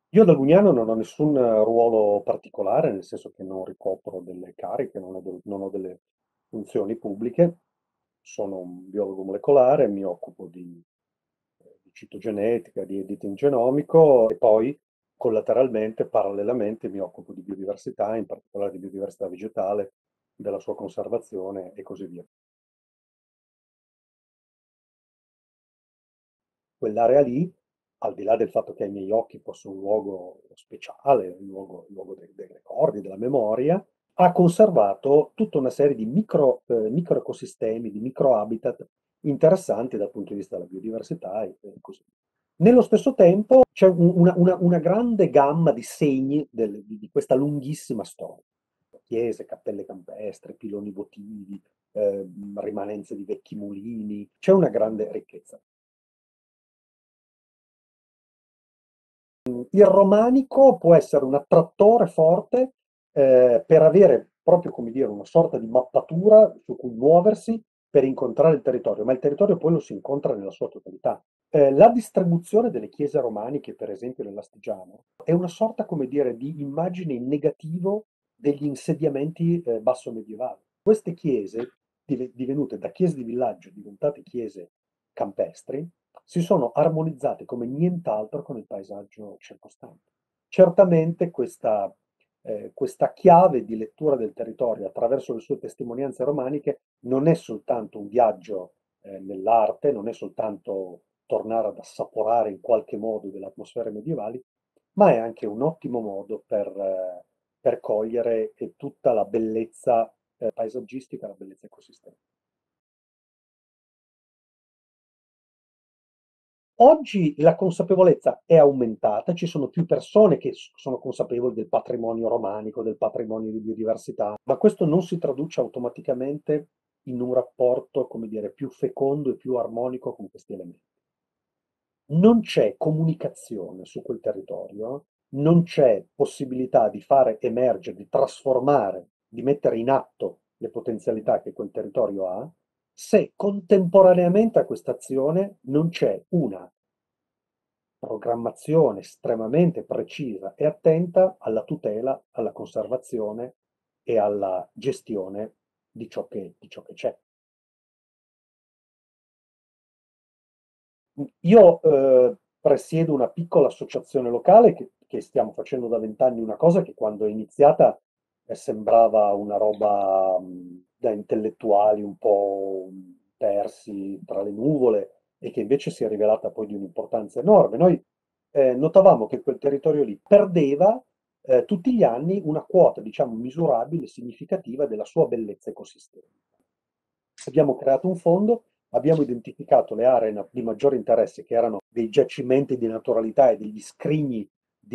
Io da Lugnano non ho nessun ruolo particolare, nel senso che non ricopro delle cariche, non ho delle funzioni pubbliche. Sono un biologo molecolare, mi occupo di citogenetica, di editing genomico e poi collateralmente, parallelamente, mi occupo di biodiversità, in particolare di biodiversità vegetale, della sua conservazione e così via. Quell'area lì, al di là del fatto che ai miei occhi fosse un luogo speciale, un luogo dei ricordi, della memoria, ha conservato tutta una serie di microecosistemi, di microhabitat interessanti dal punto di vista della biodiversità e così. Nello stesso tempo c'è una grande gamma di segni di questa lunghissima storia. Chiese, cappelle campestre, piloni votivi, rimanenze di vecchi mulini, c'è una grande ricchezza. Il romanico può essere un attrattore forte per avere proprio come dire una sorta di mappatura su cui muoversi per incontrare il territorio, ma il territorio poi lo si incontra nella sua totalità. La distribuzione delle chiese romaniche, per esempio nell'Astigiano, è una sorta, come dire, di immagine in negativo degli insediamenti basso medievali. Queste chiese, divenute da chiese di villaggio, diventate chiese campestri, si sono armonizzate come nient'altro con il paesaggio circostante. Certamente questa chiave di lettura del territorio attraverso le sue testimonianze romaniche non è soltanto un viaggio nell'arte, non è soltanto tornare ad assaporare in qualche modo delle atmosfere medievali, ma è anche un ottimo modo per cogliere tutta la bellezza paesaggistica, la bellezza ecosistemica. Oggi la consapevolezza è aumentata, ci sono più persone che sono consapevoli del patrimonio romanico, del patrimonio di biodiversità, ma questo non si traduce automaticamente in un rapporto, come dire, più fecondo e più armonico con questi elementi. Non c'è comunicazione su quel territorio, non c'è possibilità di fare emergere, di trasformare, di mettere in atto le potenzialità che quel territorio ha, se contemporaneamente a questa azione non c'è una programmazione estremamente precisa e attenta alla tutela, alla conservazione e alla gestione di ciò che c'è. Io presiedo una piccola associazione locale che stiamo facendo da 20 anni una cosa che quando è iniziata sembrava una roba da intellettuali un po' persi tra le nuvole e che invece si è rivelata poi di un'importanza enorme. Noi notavamo che quel territorio lì perdeva tutti gli anni una quota, diciamo, misurabile, significativa della sua bellezza ecosistemica. Abbiamo creato un fondo, abbiamo identificato le aree di maggiore interesse che erano dei giacimenti di naturalità e degli scrigni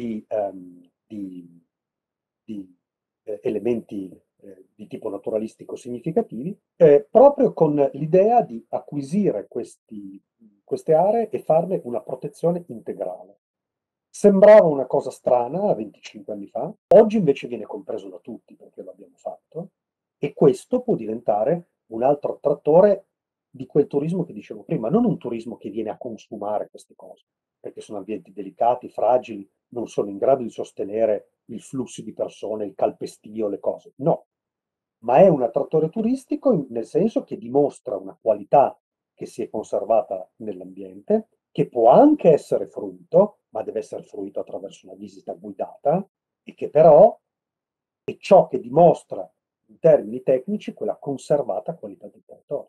di elementi di tipo naturalistico significativi, proprio con l'idea di acquisire queste aree e farne una protezione integrale. Sembrava una cosa strana 25 anni fa, oggi invece viene compreso da tutti perché lo abbiamo fatto e questo può diventare un altro attrattore di quel turismo che dicevo prima, non un turismo che viene a consumare queste cose, perché sono ambienti delicati, fragili, non sono in grado di sostenere il flusso di persone, il calpestio, le cose. No, ma è un attrattore turistico nel senso che dimostra una qualità che si è conservata nell'ambiente, che può anche essere fruito, ma deve essere fruito attraverso una visita guidata, e che però è ciò che dimostra in termini tecnici quella conservata qualità del territorio.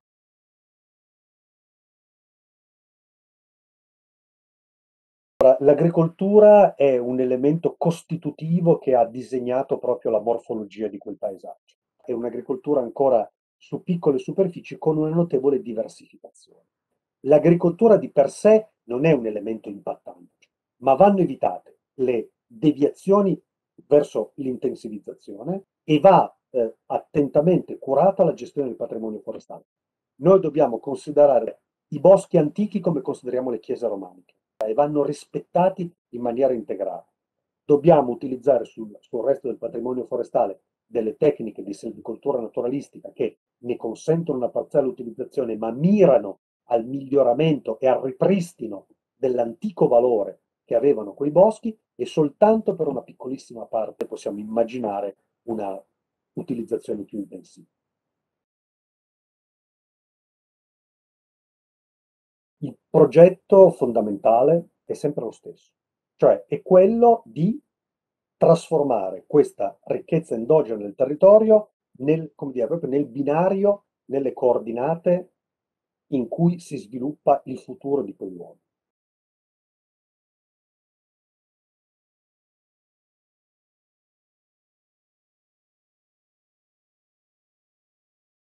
L'agricoltura è un elemento costitutivo che ha disegnato proprio la morfologia di quel paesaggio. È un'agricoltura ancora su piccole superfici con una notevole diversificazione. L'agricoltura di per sé non è un elemento impattante, ma vanno evitate le deviazioni verso l'intensivizzazione e va attentamente curata la gestione del patrimonio forestale. Noi dobbiamo considerare i boschi antichi come consideriamo le chiese romaniche e vanno rispettati in maniera integrale. Dobbiamo utilizzare sul resto del patrimonio forestale delle tecniche di silvicoltura naturalistica che ne consentono una parziale utilizzazione, ma mirano al miglioramento e al ripristino dell'antico valore che avevano quei boschi e soltanto per una piccolissima parte possiamo immaginare una utilizzazione più intensiva. Il progetto fondamentale è sempre lo stesso, cioè è quello di trasformare questa ricchezza endogena del territorio nel, come dire, proprio nel binario, nelle coordinate in cui si sviluppa il futuro di quei luoghi.